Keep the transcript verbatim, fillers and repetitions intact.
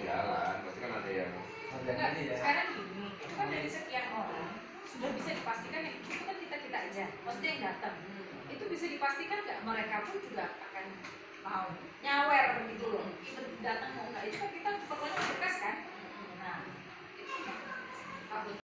jalan, pasti kan ada yang Enggak, sekarang gini, itu kan dari sekian orang sudah bisa dipastikan yang itu kan kita kita aja, maksudnya yang datang itu bisa dipastikan nggak mereka pun juga akan mau nyawer gitu loh, even datang mau nggak itu kan kita pokoknya berkas kan, nah itu takut.